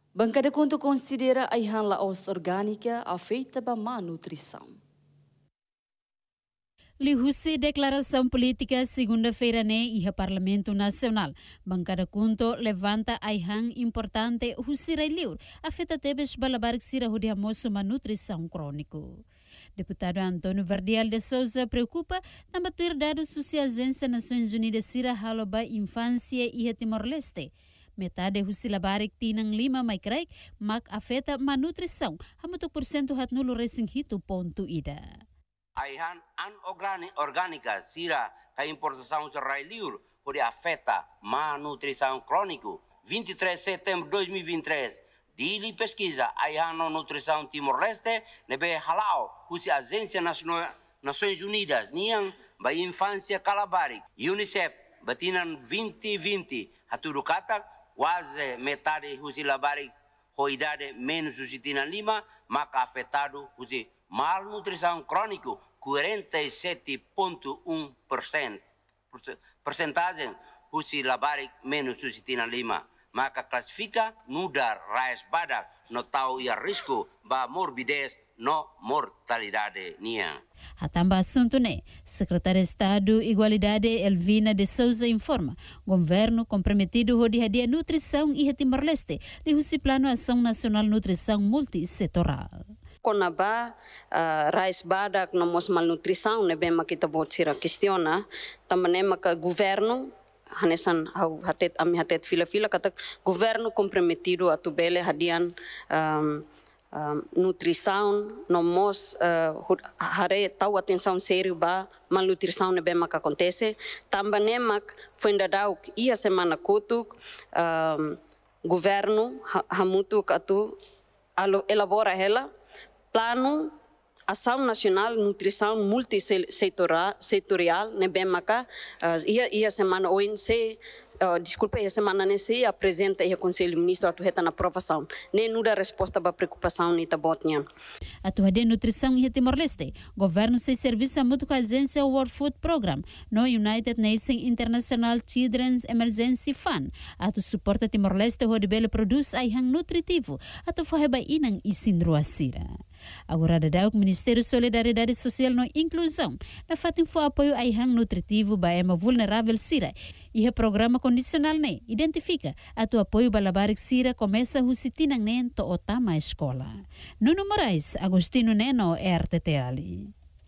Bankada KHUNTO Konsidera aihan laos Orgánika Afeta ba Nutrisaun. Lihusi declaração política segunda-feira e Parlamento Nacional. Bankada KHUNTO levanta aihan importante husira liur afeta tebes balabarik sira hudiamoso nutrição crônico. Deputado Antônio Vardial de Souza preocupa também ter dados sociais Nações Unidas sira haloba infância e Timor-Leste. Metade husilabarik tinang 5 maikraik mak afeta nutrição. Hamutok porcento hat nulo resing hito ponto ida. Aihan orgánica sira a importação de liur por afeta nutrição crônico 23 de setembro de 2023 dili pesquisa aihan nutrição Timor-Leste nebe halau husi agência Nações Unidas niang ba infância calabarik UNICEF batinan 2020 haturu kata quase metade husi labarik idade menos de 5 maka afetado husi malnutrição crônico 47,1%. Percentagem husi labarik menos de 5 maka classifica nudar rais badak no tau ia risco ba morbidez no mortalidade nia. Hatamba assunto Secretária de Estado Igualdade Elvina de Souza informa, governo comprometido de hadia nutrição e Timor-Leste, e o plano ação nacional nutrição multissetorial. Konaba rais badak nomos malnutrição nebe makita bot sira questiona também maka governo hanesan hatet fila kata governo comprometido atubele hadian nutrição nomos hare tau atenção sério ba malnutrição nebe maka acontece também mak foi dadau ia semana kutuk governo hamutuk atu elabora ela Plano Ação Nacional Nutrição Multissetorial nebe maka ia semana ONC desculpa ia semana nesse apresenta ia Conselho Ministro atu reta na aprovação nem nuda resposta para preocupação nita botnya atu hadia nutrição e Timor-Leste governo se serviço a mútuo agência World Food Program no United Nations International Children's Emergency Fund atu suporta Timor-Leste ho debele produz aihan nutritivo atu faheba inang isindruasira. Agora dadau Ministério Solidariedade Social no Inclusão na fatin fo apoio aihan nutritivo ba ema vulnerável sira e o programa condicional identifica atu apoio balabarik sira começa husitinang to otama escola. Nuno Moraes, Agostino Neno, RTTL.